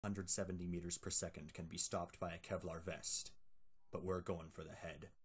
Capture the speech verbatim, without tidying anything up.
one hundred seventy meters per second can be stopped by a Kevlar vest, but we're going for the head.